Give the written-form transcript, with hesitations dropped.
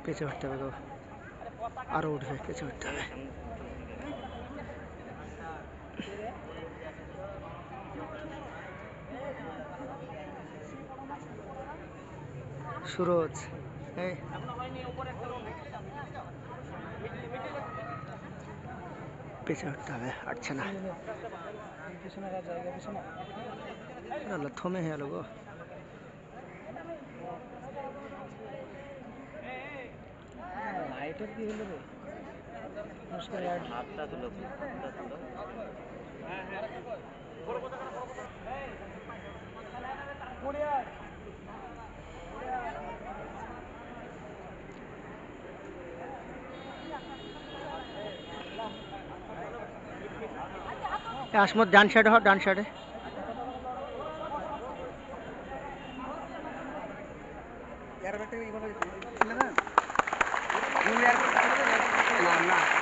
পেছে উঠতে হবে গো, আরো উঠবে, পেছে উঠতে হবে। সুরজ এই পেছে উঠতে হবে, আটছে না, আল্লাহ থমে হয়ে গেল গো। লাইটের কি হলো রে? হাতটা তুলো, হাতটা তুলো। আসমত ডান সাইডে হও, ডান সাইডে। না না